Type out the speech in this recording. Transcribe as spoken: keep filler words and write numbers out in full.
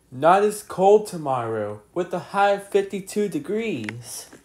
Not as cold tomorrow, with a high of fifty-two degrees.